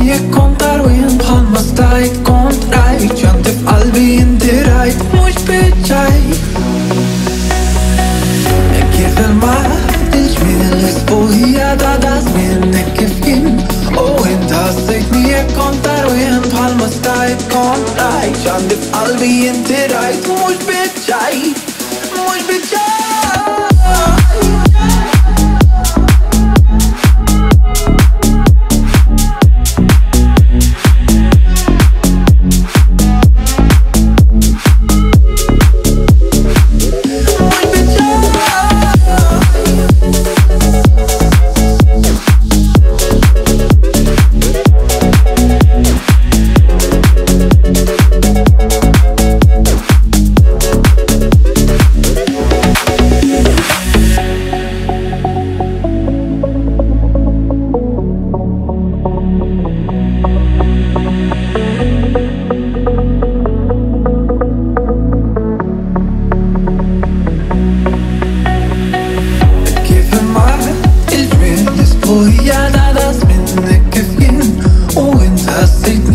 jekk kont għarwien bħalma stajt kont rajt ġanti f'qalbi inti rajt mhux biċ-ċajt. Hekk kif il-maħt il-ġmiel is-sbuħija daż-żmien hekk kif jien u inti ħassejtni jekk kont għarwien bħalma stajt kont rajt ġanti f'qalbi inti rajt mhux biċ-ċajt, mhux biċ-ċajt. U inti ħassejtni